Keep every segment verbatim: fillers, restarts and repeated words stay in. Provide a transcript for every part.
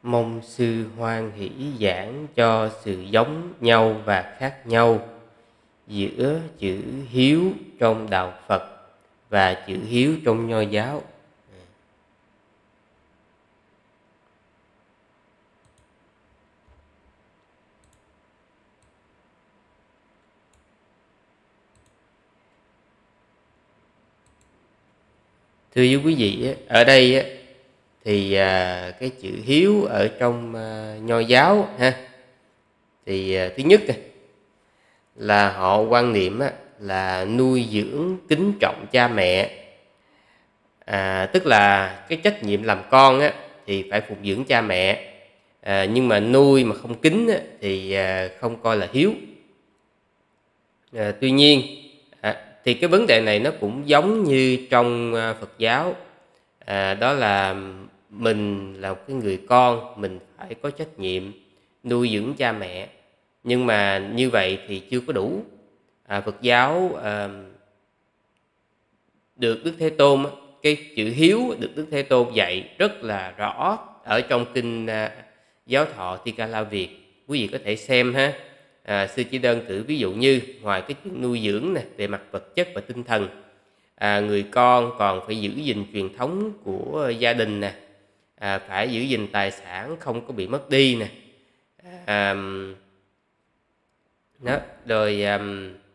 Mong sư hoan hỷ giảng cho sự giống nhau và khác nhau giữa chữ hiếu trong đạo Phật và chữ hiếu trong Nho giáo. Thưa với quý vị, ở đây thì cái chữ hiếu ở trong Nho giáo ha, thì thứ nhất là họ quan niệm là nuôi dưỡng kính trọng cha mẹ, à, tức là cái trách nhiệm làm con á, thì phải phụng dưỡng cha mẹ, à, nhưng mà nuôi mà không kính á, thì không coi là hiếu. À, tuy nhiên à, thì cái vấn đề này nó cũng giống như trong Phật giáo, à, đó là mình là một cái người con, mình phải có trách nhiệm nuôi dưỡng cha mẹ, nhưng mà như vậy thì chưa có đủ. à, Phật giáo à, được Đức Thế Tôn, cái chữ hiếu được Đức Thế Tôn dạy rất là rõ ở trong kinh à, Giáo Thọ Thi Ca La Việt. Quý vị có thể xem ha. À, sư chỉ đơn cử ví dụ như ngoài cái chuyện nuôi dưỡng này về mặt vật chất và tinh thần, à, người con còn phải giữ gìn truyền thống của gia đình nè, à, phải giữ gìn tài sản không có bị mất đi nè, à, đó, rồi à,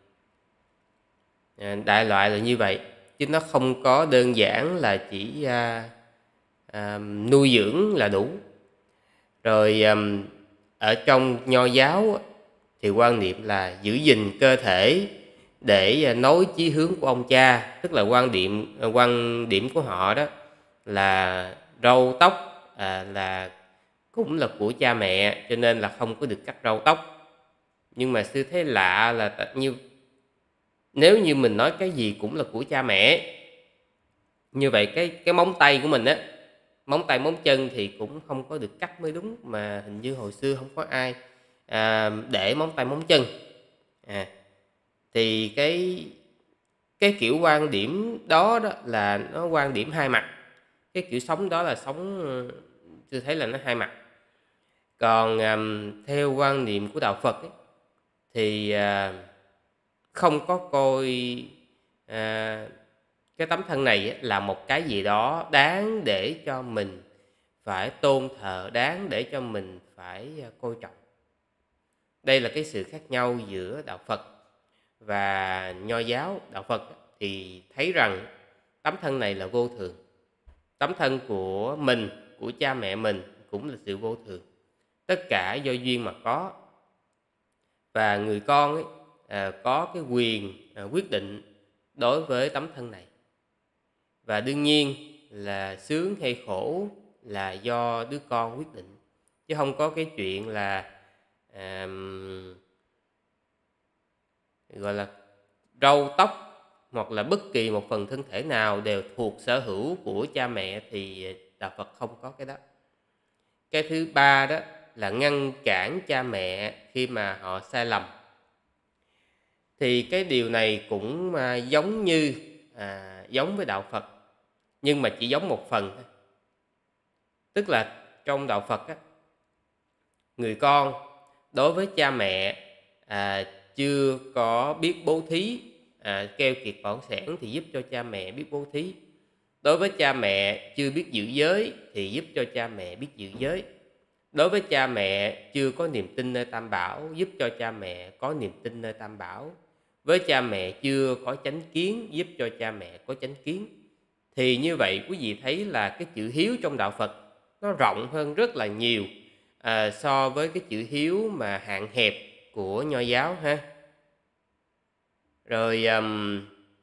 đại loại là như vậy, chứ nó không có đơn giản là chỉ à, à, nuôi dưỡng là đủ. Rồi à, ở trong Nho giáo thì quan niệm là giữ gìn cơ thể để nối chí hướng của ông cha, tức là quan điểm quan điểm của họ đó là râu tóc à, là cũng là của cha mẹ, cho nên là không có được cắt râu tóc. Nhưng mà sư thấy lạ là như nếu như mình nói cái gì cũng là của cha mẹ, như vậy cái cái móng tay của mình á, móng tay móng chân thì cũng không có được cắt mới đúng, mà hình như hồi xưa không có ai à, để móng tay móng chân. À, thì cái cái kiểu quan điểm đó đó là nó quan điểm hai mặt, cái kiểu sống đó là sống tôi thấy là nó hai mặt. Còn à, theo quan niệm của đạo Phật ấy, thì à, không có coi à, cái tấm thân này là một cái gì đó đáng để cho mình phải tôn thờ, đáng để cho mình phải coi trọng. Đây là cái sự khác nhau giữa đạo Phật và Nho giáo. Đạo Phật thì thấy rằng tấm thân này là vô thường, tấm thân của mình, của cha mẹ mình cũng là sự vô thường, tất cả do duyên mà có, và người con ấy, à, có cái quyền à, quyết định đối với tấm thân này. Và đương nhiên là sướng hay khổ là do đứa con quyết định, chứ không có cái chuyện là à, gọi là râu tóc hoặc là bất kỳ một phần thân thể nào đều thuộc sở hữu của cha mẹ, thì đạo Phật không có cái đó. Cái thứ ba đó là ngăn cản cha mẹ khi mà họ sai lầm. Thì cái điều này cũng à, giống như à, giống với đạo Phật, nhưng mà chỉ giống một phần thôi. Tức là trong đạo Phật á, người con đối với cha mẹ à, chưa có biết bố thí, à, keo kiệt bỏng sẻn thì giúp cho cha mẹ biết bố thí. Đối với cha mẹ chưa biết giữ giới thì giúp cho cha mẹ biết giữ giới. Đối với cha mẹ chưa có niềm tin nơi Tam Bảo, giúp cho cha mẹ có niềm tin nơi Tam Bảo. Với cha mẹ chưa có chánh kiến, giúp cho cha mẹ có chánh kiến. Thì như vậy quý vị thấy là cái chữ hiếu trong đạo Phật nó rộng hơn rất là nhiều à, so với cái chữ hiếu mà hạn hẹp của Nho giáo ha. Rồi um,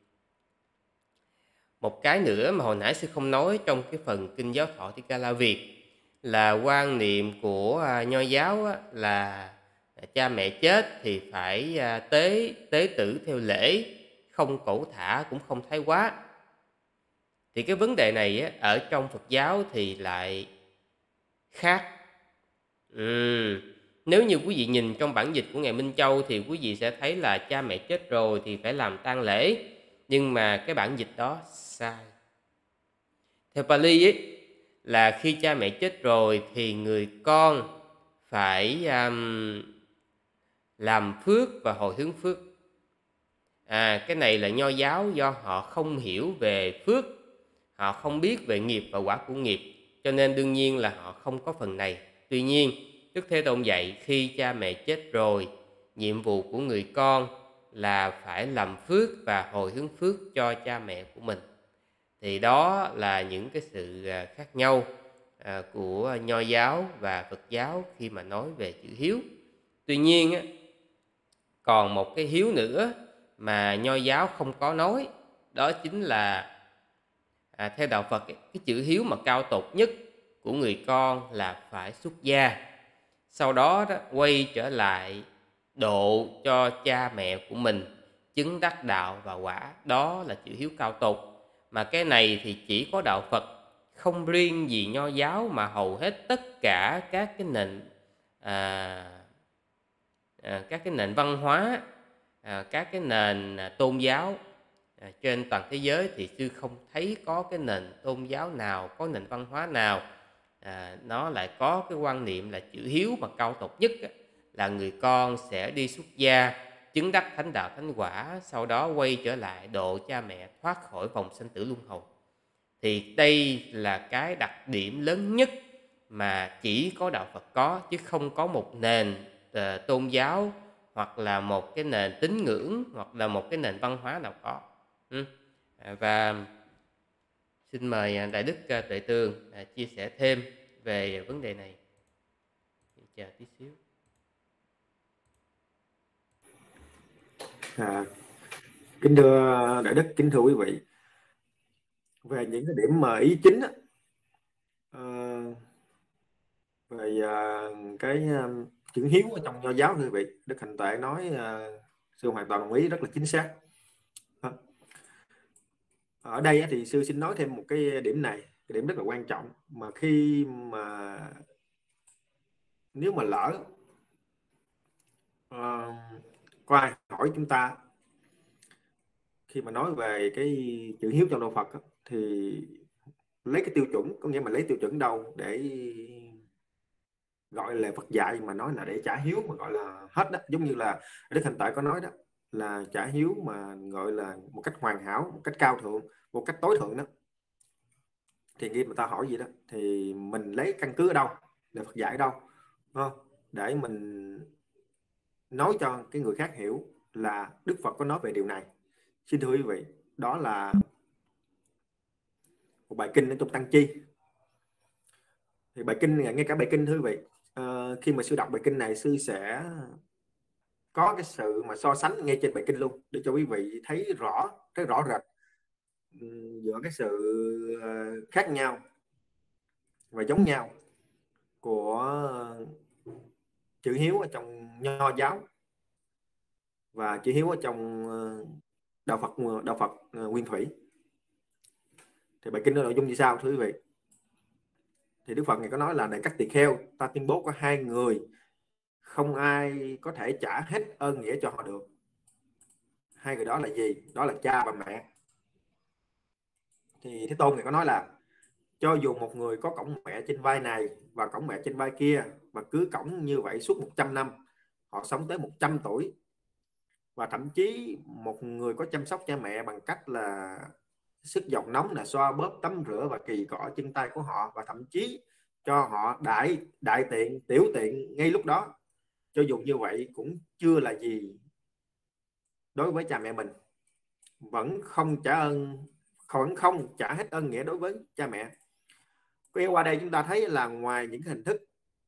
một cái nữa mà hồi nãy sư không nói trong cái phần kinh Giáo Thọ Thi Ca La Việt là quan niệm của uh, Nho giáo á, là cha mẹ chết thì phải uh, tế tế tử theo lễ, không cẩu thả cũng không thái quá. Thì cái vấn đề này á, ở trong Phật giáo thì lại khác. Ừ. Nếu như quý vị nhìn trong bản dịch của Ngài Minh Châu thì quý vị sẽ thấy là cha mẹ chết rồi thì phải làm tang lễ, nhưng mà cái bản dịch đó sai. Theo Pali ấy, là khi cha mẹ chết rồi thì người con phải um, làm phước và hồi hướng phước. À, cái này là Nho giáo do họ không hiểu về phước, họ không biết về nghiệp và quả của nghiệp, cho nên đương nhiên là họ không có phần này. Tuy nhiên, Đức Thế Tôn dạy khi cha mẹ chết rồi, nhiệm vụ của người con là phải làm phước và hồi hướng phước cho cha mẹ của mình. Thì đó là những cái sự à, khác nhau à, của Nho giáo và Phật giáo khi mà nói về chữ hiếu. Tuy nhiên á, còn một cái hiếu nữa mà Nho giáo không có nói, đó chính là à, theo đạo Phật ấy, cái chữ hiếu mà cao tột nhất của người con là phải xuất gia, sau đó, đó quay trở lại độ cho cha mẹ của mình chứng đắc đạo và quả. Đó là chữ hiếu cao tột, mà cái này thì chỉ có đạo Phật, không riêng gì Nho giáo mà hầu hết tất cả các cái nền à, à, các cái nền văn hóa, à, các cái nền à, tôn giáo à, trên toàn thế giới thì sư không thấy có cái nền tôn giáo nào, có nền văn hóa nào à, nó lại có cái quan niệm là chữ hiếu mà cao tột nhất á, là người con sẽ đi xuất gia chứng đắc thánh đạo thánh quả, sau đó quay trở lại độ cha mẹ thoát khỏi vòng sanh tử luân hồi. Thì đây là cái đặc điểm lớn nhất mà chỉ có đạo Phật có, chứ không có một nền uh, tôn giáo hoặc là một cái nền tín ngưỡng hoặc là một cái nền văn hóa nào có. Ừ. Và xin mời Đại Đức uh, Tuệ Tường uh, chia sẻ thêm về vấn đề này. Chờ tí xíu. À, kính thưa Đại Đức, kính thưa quý vị, về những cái điểm mà ý chính á, uh, về uh, cái uh, chữ hiếu ở trong Nho giáo, thưa quý vị, Đức Hạnh Tuệ nói uh, sư hoàn toàn đồng ý, rất là chính xác. Ở đây á, thì sư xin nói thêm một cái điểm này, cái điểm rất là quan trọng mà khi mà nếu mà lỡ uh, có ai hỏi chúng ta khi mà nói về cái chữ hiếu trong đạo Phật á, thì lấy cái tiêu chuẩn, có nghĩa mà lấy tiêu chuẩn đâu để gọi là Phật dạy mà nói là để trả hiếu mà gọi là hết đó, giống như là Đức Hạnh Tuệ có nói đó, là trả hiếu mà gọi là một cách hoàn hảo, một cách cao thượng, một cách tối thượng đó. Thì khi người ta hỏi gì đó thì mình lấy căn cứ ở đâu, để Phật dạy ở đâu, không? Để mình nói cho cái người khác hiểu là Đức Phật có nói về điều này. Xin thưa quý vị, đó là một bài kinh ở trong Tăng Chi. Thì bài kinh này, ngay cả bài kinh, thưa quý vị, uh, khi mà sư đọc bài kinh này, sư sẽ có cái sự mà so sánh ngay trên bài kinh luôn, để cho quý vị thấy rõ, thấy rõ rệt giữa cái sự khác nhau và giống nhau của chữ hiếu ở trong Nho giáo và chữ hiếu ở trong đạo Phật, đạo Phật Nguyên Thủy. Thì bài kinh nó nội dung như sau, thưa quý vị. Thì Đức Phật này có nói là: này các tỳ kheo, ta tuyên bố có hai người không ai có thể trả hết ơn nghĩa cho họ được. Hai người đó là gì? Đó là cha và mẹ. Thì Thế Tôn này có nói là cho dù một người có cõng mẹ trên vai này và cõng mẹ trên vai kia, và cứ cõng như vậy suốt một trăm năm, họ sống tới một trăm tuổi, và thậm chí một người có chăm sóc cha mẹ bằng cách là sức dòng nóng là xoa bóp, tắm rửa và kỳ cọ chân tay của họ, và thậm chí cho họ đại đại tiện, tiểu tiện ngay lúc đó, cho dù như vậy cũng chưa là gì đối với cha mẹ mình, vẫn không trả ơn, vẫn không trả hết ơn nghĩa đối với cha mẹ. Cái qua đây chúng ta thấy là ngoài những hình thức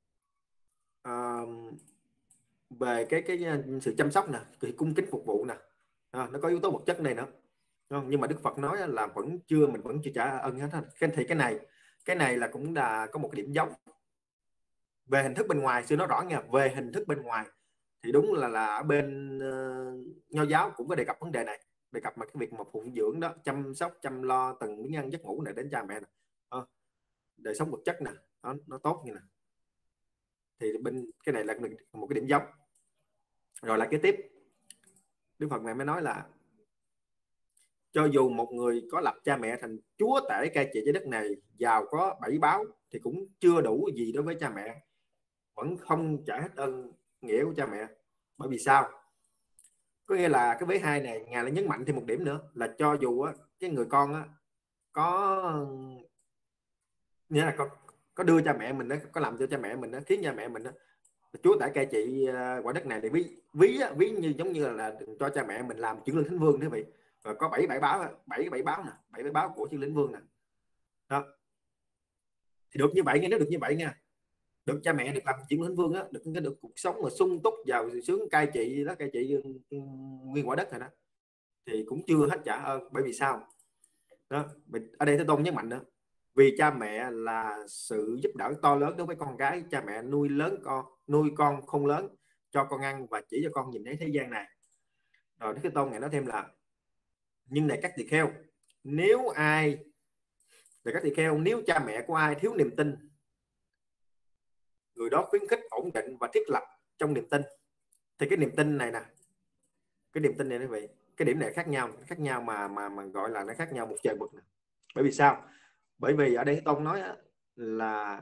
uh, về cái cái sự chăm sóc nè, cái cung kính phục vụ nè, à, nó có yếu tố vật chất này nữa, không? Nhưng mà Đức Phật nói là vẫn chưa, mình vẫn chưa trả ơn hết. Thì cái này cái này là cũng là có một cái điểm giống về hình thức bên ngoài. Sư nói rõ nha, về hình thức bên ngoài thì đúng là là ở bên uh, Nho giáo cũng có đề cập vấn đề này, đề cập mà cái việc mà phụng dưỡng đó, chăm sóc chăm lo từng miếng ăn giấc ngủ này đến cha mẹ này, à, đời sống vật chất nè, nó, nó tốt như nè. Thì bên cái này là một cái điểm giống. Rồi lại cái tiếp, Đức Phật này mới nói là cho dù một người có lập cha mẹ thành chúa tể cai trị trái đất này, giàu có bảy báo, thì cũng chưa đủ gì đối với cha mẹ, vẫn không trả hết ơn nghĩa của cha mẹ. Bởi vì sao? Có nghĩa là cái vế hai này Ngài lại nhấn mạnh thêm một điểm nữa là cho dù á, cái người con á, có nghĩa là có, có đưa cha mẹ mình đó, có làm cho cha mẹ mình đó, khiến cha mẹ mình đó, chúa tể cai trị uh, quả đất này, thì ví ví ví như giống như là, là cho cha mẹ mình làm chữ linh thánh vương thế vậy. Rồi có bảy bảy báo, bảy bảy báo nè, bảy bảy báo của chữ linh vương nè, đó thì được như vậy nghe, nếu được như vậy nha, được cha mẹ được làm chữ linh thánh vương á, được cái được cuộc sống mà sung túc giàu sướng cai trị đó, cai trị nguyên quả đất này đó, thì cũng chưa hết trả ơn. Bởi vì sao? Đó, ở đây Thế Tôn nhấn mạnh nữa, vì cha mẹ là sự giúp đỡ to lớn đối với con cái. Cha mẹ nuôi lớn con, nuôi con không lớn, cho con ăn và chỉ cho con nhìn thấy thế gian này. Rồi Đức Thế Tôn Ngài nói thêm là, nhưng này các tỳ kheo, nếu ai để các tỳ kheo nếu cha mẹ của ai thiếu niềm tin, người đó khuyến khích, ổn định và thiết lập trong niềm tin. Thì cái niềm tin này nè, cái niềm tin này quý vị, cái điểm này khác nhau, khác nhau mà mà mà gọi là nó khác nhau một trời một nè. Bởi vì sao? Bởi vì ở đây Thế Tôn nói á, là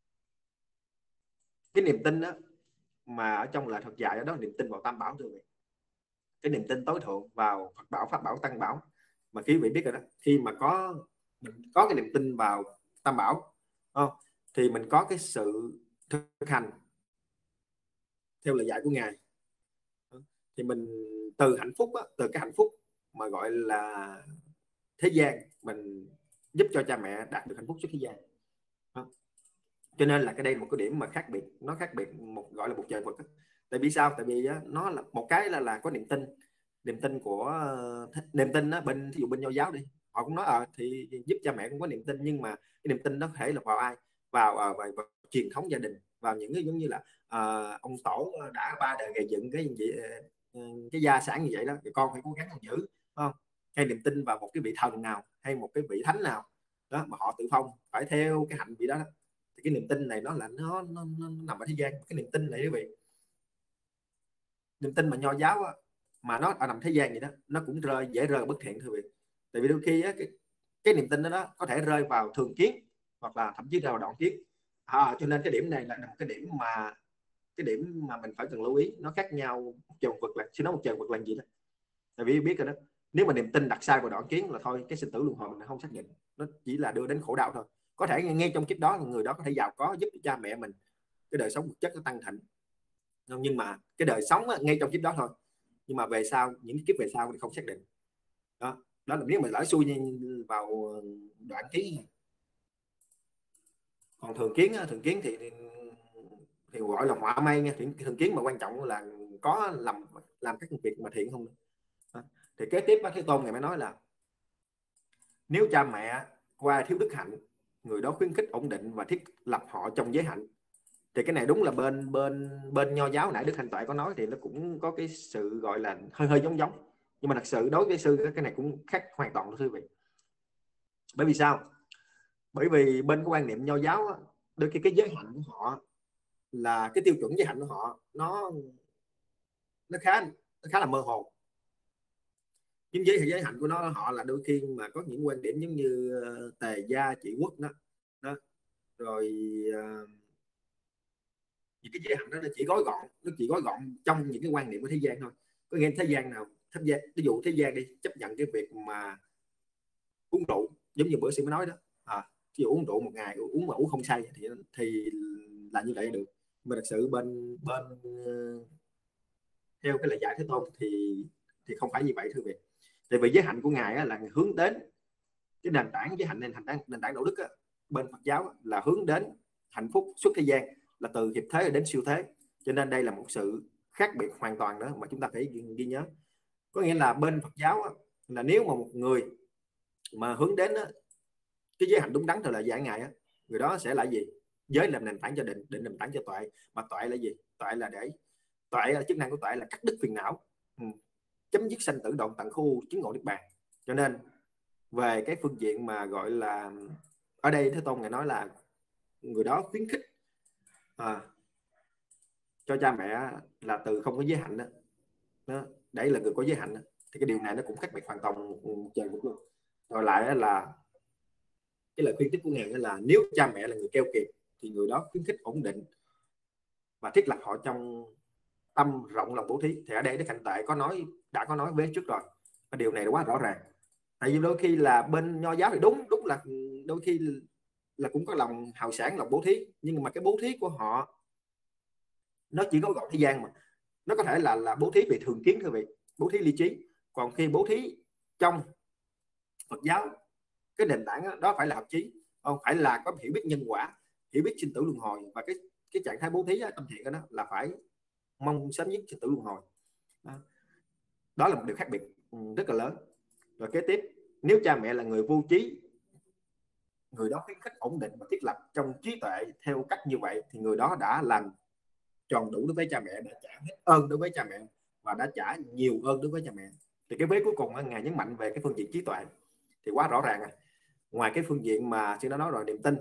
cái niềm tin đó mà ở trong lời Phật dạy, ở đó niềm tin vào Tam Bảo thôi. Cái niềm tin tối thượng vào Phật bảo, Pháp bảo, Tăng bảo. Mà quý vị biết rồi đó, khi mà có mình có cái niềm tin vào Tam bảo không, thì mình có cái sự thực hành theo lời dạy của Ngài, thì mình từ hạnh phúc á, từ cái hạnh phúc mà gọi là thế gian, mình giúp cho cha mẹ đạt được hạnh phúc suốt thế gian. Đó. Cho nên là cái đây là một cái điểm mà khác biệt, nó khác biệt một gọi là một trời một. Tại vì sao? Tại vì á, nó là một cái là là có niềm tin, niềm tin của niềm tin đó, bên thí dụ bên Nho giáo đi, họ cũng nói à, thì giúp cha mẹ cũng có niềm tin, nhưng mà cái niềm tin đó thể là vào ai? Vào, vào, vào, vào truyền thống gia đình, vào những cái giống như là à, ông tổ đã ba đời gây dựng cái gì, cái gia sản như vậy đó, thì con phải cố gắng giữ, không? Hay niềm tin vào một cái vị thần nào hay một cái vị thánh nào đó mà họ tự phong phải theo cái hạnh vị đó, đó. Thì cái niềm tin này nó là nó, nó, nó nằm ở thế gian. Cái niềm tin này quý vị, niềm tin mà Nho giáo á, mà nó ở nằm thế gian vậy đó, nó cũng rơi dễ rơi bất thiện thưa quý vị. Tại vì đôi khi á, cái, cái niềm tin đó, đó có thể rơi vào thường kiến, hoặc là thậm chí rơi vào đoạn kiến. À, cho nên cái điểm này là một cái điểm mà cái điểm mà mình phải cần lưu ý, nó khác nhau một trời một vực. Là xin nói một trời một vực là gì đó. Tại vì biết rồi đó, nếu mà niềm tin đặt sai vào đoạn kiến là thôi, cái sinh tử luân hồi mình không xác định, nó chỉ là đưa đến khổ đau thôi. Có thể ngay trong kiếp đó người đó có thể giàu có, giúp cha mẹ mình cái đời sống vật chất nó tăng thịnh, nhưng mà cái đời sống á, ngay trong kiếp đó thôi, nhưng mà về sau, những kiếp về sau thì không xác định. Đó, đó là nếu mà lỡ xui vào đoạn kiến. Còn thường kiến, thường kiến thì thì gọi là họa may nha. Thường kiến mà quan trọng là có làm làm các việc mà thiện không. Đó. Thì kế tiếp Thế Tôn Ngài mới nói là, nếu cha mẹ qua thiếu đức hạnh, người đó khuyến khích, ổn định và thiết lập họ trong giới hạnh. Thì cái này đúng là bên bên bên Nho giáo nãy Đức Hạnh Tuệ có nói, thì nó cũng có cái sự gọi là hơi hơi giống giống, nhưng mà thật sự đối với sư cái này cũng khác hoàn toàn thưa quý vị. Bởi vì sao? Bởi vì bên cái quan niệm Nho giáo á, đôi khi cái giới hạnh của họ là cái tiêu chuẩn giới hạnh của họ nó nó khá nó khá là mơ hồ. Những giới giới hạnh của nó họ là đôi khi mà có những quan điểm giống như uh, tề gia trị quốc đó, đó. Rồi uh, những cái giới hạnh đó nó chỉ gói gọn, nó chỉ gói gọn trong những cái quan niệm của thế gian thôi. Có nghĩa thế gian nào, thế gian, ví dụ thế gian đi chấp nhận cái việc mà uống rượu, giống như bữa sĩ mới nói đó, à, ví dụ uống rượu một ngày, uống mà uống không say thì thì là như vậy được. Mà thật sự bên bên uh, theo cái lời dạy Thế Tôn thì thì không phải như vậy thưa quý vị. Tại vì giới hạnh của ngài á, là hướng đến cái nền tảng giới hạnh, nền tảng nền tảng đạo đức á, bên Phật giáo á, là hướng đến hạnh phúc suốt thế gian, là từ hiệp thế đến siêu thế. Cho nên đây là một sự khác biệt hoàn toàn nữa mà chúng ta phải ghi, ghi nhớ. Có nghĩa là bên Phật giáo á, là nếu mà một người mà hướng đến á, cái giới hạnh đúng đắn theo lời dạy ngài á, người đó sẽ là gì? Giới làm nền tảng cho định, định nền tảng cho tuệ. Mà tuệ là gì? Tuệ là để tuệ là chức năng của tuệ là cắt đứt phiền não, ừ. chấm dứt sanh tử đoạn tận khu, chứng ngộ niết bàn. Cho nên về cái phương diện mà gọi là ở đây Thế Tôn ngài nói là người đó khuyến khích à, cho cha mẹ là từ không có giới hạnh đó, đó để là người có giới hạnh đó. thì cái điều này nó cũng khác biệt hoàn toàn một trời một luôn. Rồi lại là cái lời khuyên tiếp của ngài là nếu cha mẹ là người keo kiệt thì người đó khuyến khích ổn định và thiết lập họ trong tâm rộng lòng bố thí. Thì ở đây Đức Hạnh Tệ có nói, đã có nói với trước rồi, cái điều này là quá rõ ràng. Tại vì đôi khi là bên Nho giáo thì đúng đúng là đôi khi là cũng có lòng hào sản, lòng bố thí, nhưng mà cái bố thí của họ nó chỉ có gọn thế gian, mà nó có thể là là bố thí về thường kiến thôi, vị bố thí lý trí. Còn khi bố thí trong Phật giáo, cái nền tảng đó, đó phải là hợp trí, không phải là có hiểu biết nhân quả, hiểu biết sinh tử luân hồi, và cái cái trạng thái bố thí đó, tâm thiện đó là phải mong sớm nhất sinh tử luân hồi. Đó, đó là một điều khác biệt rất là lớn. Rồi kế tiếp, nếu cha mẹ là người vô trí, người đó khuyến khích ổn định và thiết lập trong trí tuệ theo cách như vậy, thì người đó đã làm tròn đủ đối với cha mẹ, đã trả hết ơn đối với cha mẹ và đã trả nhiều ơn đối với cha mẹ. Thì cái vế cuối cùng ngài nhấn mạnh về cái phương diện trí tuệ thì quá rõ ràng. Ngoài cái phương diện mà sư đã nói rồi, niềm tin,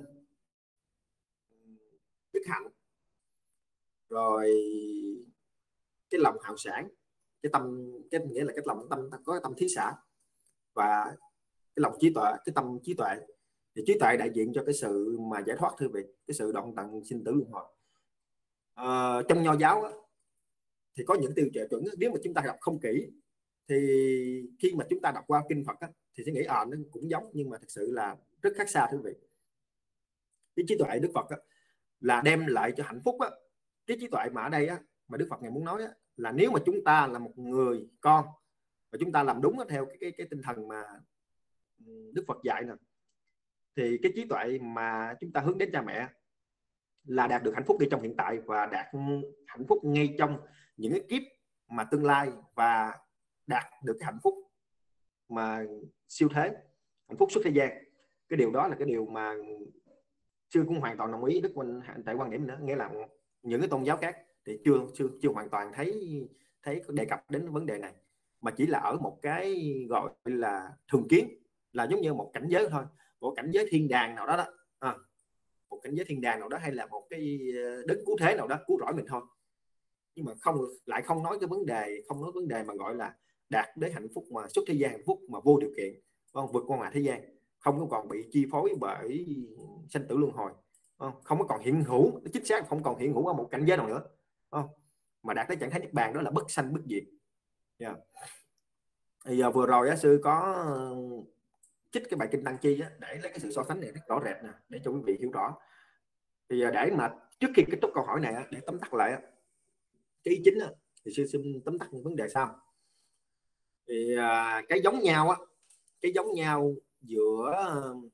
đức hạnh, rồi cái lòng hào sản, cái tâm, cái nghĩa là cái lòng tâm có cái tâm thí xã, và cái lòng trí tuệ, cái tâm trí tuệ. Thì trí tuệ đại diện cho cái sự mà giải thoát, thưa vị, cái sự đoạn tận sinh tử luân hồi. À, trong Nho giáo á, thì có những tiêu chuẩn, nếu mà chúng ta đọc không kỹ thì khi mà chúng ta đọc qua kinh Phật á, thì sẽ nghĩ à nó cũng giống, nhưng mà thực sự là rất khác xa, thưa vị. Cái trí tuệ Đức Phật á, là đem lại cho hạnh phúc á. Cái trí tuệ mà ở đây á, mà Đức Phật ngài muốn nói á, là nếu mà chúng ta là một người con và chúng ta làm đúng á, theo cái, cái cái tinh thần mà Đức Phật dạy nè, thì cái trí tuệ mà chúng ta hướng đến cha mẹ là đạt được hạnh phúc ngay trong hiện tại, và đạt hạnh phúc ngay trong những cái kiếp mà tương lai, và đạt được cái hạnh phúc mà siêu thế, hạnh phúc suốt thế gian. Cái điều đó là cái điều mà sư cũng hoàn toàn đồng ý Đức Minh tại quan điểm nữa, nghĩa là những cái tôn giáo khác thì chưa chưa chưa hoàn toàn thấy thấy đề cập đến vấn đề này, mà chỉ là ở một cái gọi là thường kiến, là giống như một cảnh giới thôi, một cảnh giới thiên đàng nào đó đó, à, một cảnh giới thiên đàng nào đó, hay là một cái đấng cứu thế nào đó cứu rỗi mình thôi. Nhưng mà không, lại không nói cái vấn đề, không nói vấn đề mà gọi là đạt đến hạnh phúc mà xuất thế gian, hạnh phúc mà vô điều kiện, không vượt qua ngoài thế gian, không có còn bị chi phối bởi sanh tử luân hồi, không có còn hiện hữu, chính xác không còn hiện hữu ở một cảnh giới nào nữa, không, mà đạt tới trạng thái niết bàn, đó là bất sanh bất diệt. Yeah. Thì giờ vừa rồi á, sư có trích cái bài kinh Tăng Chi á, để lấy cái sự so sánh này rất rõ rệt nè, để cho quý vị hiểu rõ. Thì để mà trước khi kết thúc câu hỏi này, để tóm tắt lại cái ý chính, thì sư xin tóm tắt những vấn đề sau. Thì cái giống nhau á, cái giống nhau giữa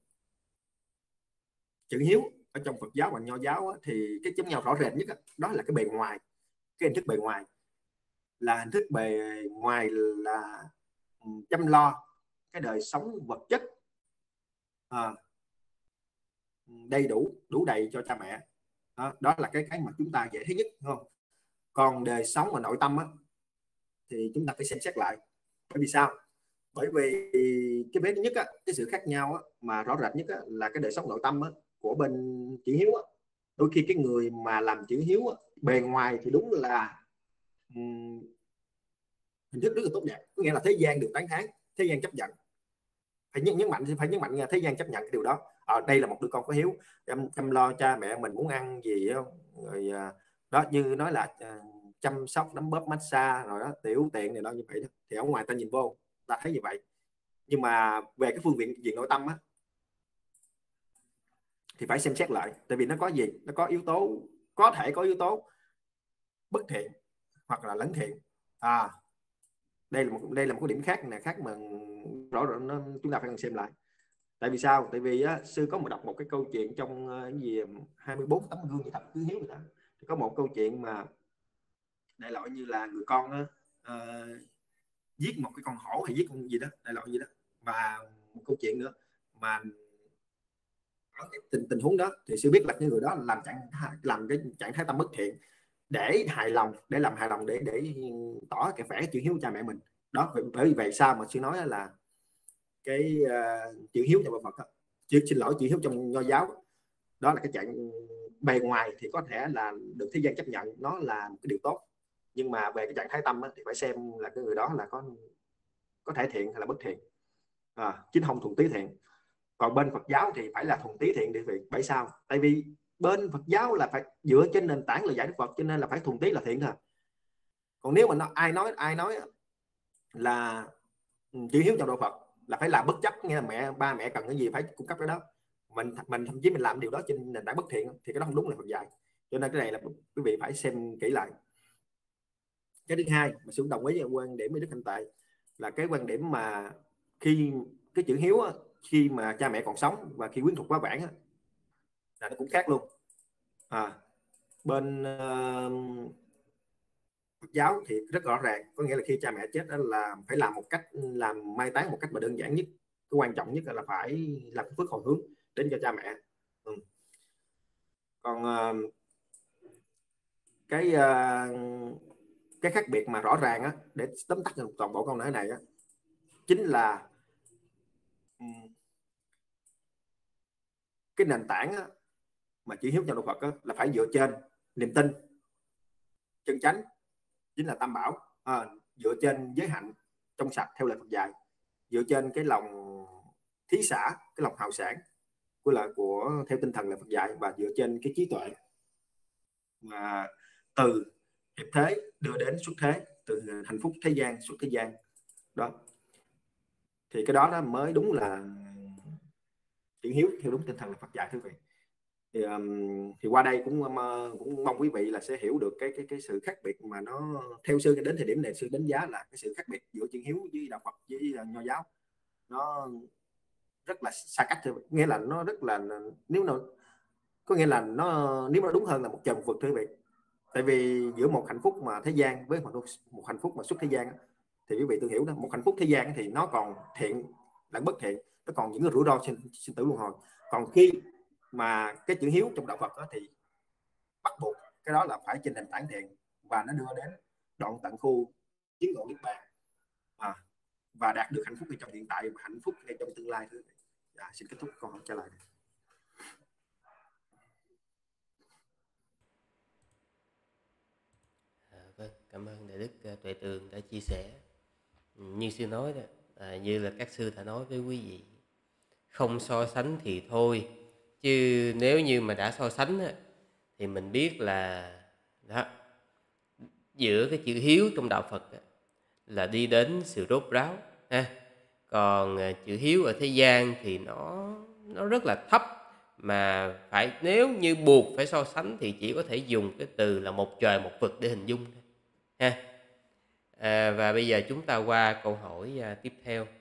chữ hiếu ở trong Phật giáo và Nho giáo á, thì cái giống nhau rõ rệt nhất á, đó là cái bề ngoài, cái hình thức bề ngoài, là hình thức bề ngoài là chăm lo cái đời sống vật chất à, đầy đủ, đủ đầy cho cha mẹ. Đó, đó là cái cái mà chúng ta dễ thấy nhất, đúng không? Còn đời sống và nội tâm á, thì chúng ta phải xem xét lại. Bởi vì sao? Bởi vì cái vế thứ nhất á, cái sự khác nhau á, mà rõ rệt nhất á, là cái đời sống nội tâm á, của bên chữ hiếu á. Đôi khi cái người mà làm chữ hiếu á, bề ngoài thì đúng là um, hình thức rất là tốt đẹp, có nghĩa là thế gian được tán thán, thế gian chấp nhận, phải nhấn, nhấn mạnh phải nhấn mạnh thế gian chấp nhận cái điều đó. Ở đây là một đứa con có hiếu, chăm, chăm lo cha mẹ mình muốn ăn gì không, rồi đó, như nói là uh, chăm sóc đấm bóp massage rồi đó, tiểu tiện này đó, như vậy đó. Thì ở ngoài ta nhìn vô ta thấy như vậy, nhưng mà về cái phương diện diện nội tâm á, thì phải xem xét lại. Tại vì nó có gì, nó có yếu tố, có thể có yếu tố bất thiện hoặc là lấn thiện. À, đây là một đây là một cái điểm khác này, khác mà rõ ràng nó, chúng ta phải cần xem lại. Tại vì sao? Tại vì á, sư có một đọc một cái câu chuyện trong cái gì hai mươi bốn tấm gương về thập tứ hiếu đó. Thì có một câu chuyện mà đại loại như là người con đó, uh, giết một cái con hổ hay giết con gì đó, đại loại gì đó. Và một câu chuyện nữa mà ở cái tình tình huống đó thì sư biết là cái người đó làm trạng làm cái trạng thái tâm bất thiện để hài lòng, để làm hài lòng, để để tỏ cái vẻ chữ hiếu cha mẹ mình đó. Bởi vậy sao mà sư nói là cái uh, chữ hiếu trong Phật đó, chứ xin lỗi chữ hiếu trong Nho giáo đó là cái trạng bề ngoài thì có thể là được thế gian chấp nhận, nó là một cái điều tốt, nhưng mà về cái trạng thái tâm á, thì phải xem là cái người đó là có có thể thiện hay là bất thiện, à, chính không thuần túy thiện. Còn bên Phật giáo thì phải là thuần túy thiện địa vị. Bởi sao? Tại vì bên Phật giáo là phải dựa trên nền tảng lời dạy Đức Phật, cho nên là phải thuần túy là thiện thôi. Còn nếu mà nó, ai nói ai nói là chữ hiếu trong đạo Phật là phải làm bất chấp, nghĩa là mẹ ba mẹ cần cái gì phải cung cấp cái đó, mình mình thậm chí mình làm điều đó trên nền tảng bất thiện thì cái đó không đúng là Phật dạy. Cho nên cái này là quý vị phải xem kỹ lại. Cái thứ hai mà Sư đồng ý với quan điểm với Đức Thanh Tệ là cái quan điểm mà khi cái chữ hiếu á, khi mà cha mẹ còn sống và khi quyến thuộc quá vãng á, là nó cũng khác luôn. À, bên uh, Phật giáo thì rất rõ ràng, có nghĩa là khi cha mẹ chết đó là phải làm một cách, làm mai táng một cách mà đơn giản nhất. Cái quan trọng nhất là phải làm phước hồi hướng đến cho cha mẹ. Ừ. Còn uh, cái uh, cái khác biệt mà rõ ràng á, để tóm tắt toàn bộ câu nói này á, chính là um, cái nền tảng á, mà chữ hiếu trong đạo Phật á, là phải dựa trên niềm tin chân chánh, chính là tam bảo, à, dựa trên giới hạnh trong sạch theo lời Phật dạy, dựa trên cái lòng thí xả, cái lòng hào sản của là của theo tinh thần là Phật dạy, và dựa trên cái trí tuệ mà từ hiệp thế đưa đến xuất thế, từ hạnh phúc thế gian xuất thế gian đó, thì cái đó nó mới đúng là chữ hiếu theo đúng tinh thần là Phật dạy, thưa quý vị. Thì, um, thì qua đây cũng um, cũng mong quý vị là sẽ hiểu được cái cái cái sự khác biệt mà nó theo sư đến thời điểm này sư đánh giá là cái sự khác biệt giữa chữ hiếu với đạo Phật với uh, Nho giáo nó rất là xa cách, nghĩa là nó rất là, nếu nó có nghĩa là nó, nếu nó đúng hơn là một trời một vực, thưa quý vị. Tại vì giữa một hạnh phúc mà thế gian với một, một hạnh phúc mà xuất thế gian thì quý vị tự hiểu đó, một hạnh phúc thế gian thì nó còn thiện lẫn bất thiện, nó còn những cái rủi ro sinh, sinh tử luân hồi. Còn khi mà cái chữ hiếu trong đạo Phật đó, thì bắt buộc cái đó là phải trên nền tảng thiện, và nó đưa đến đoạn tận khu chứng ngộ niết bàn, à, và đạt được hạnh phúc ngay trong hiện tại và hạnh phúc ngay trong tương lai. À, xin kết thúc câu hỏi trả lời. À, vâng, cảm ơn Đại Đức Tuệ Tường đã chia sẻ. Như sư nói đó, à, như là các sư đã nói với quý vị, không so sánh thì thôi, chứ nếu như mà đã so sánh á, thì mình biết là đó, giữa cái chữ hiếu trong đạo Phật á, là đi đến sự rốt ráo ha. Còn à, chữ hiếu ở thế gian thì nó nó rất là thấp, mà phải, nếu như buộc phải so sánh thì chỉ có thể dùng cái từ là một trời một vực để hình dung ha. À, và bây giờ chúng ta qua câu hỏi à, tiếp theo.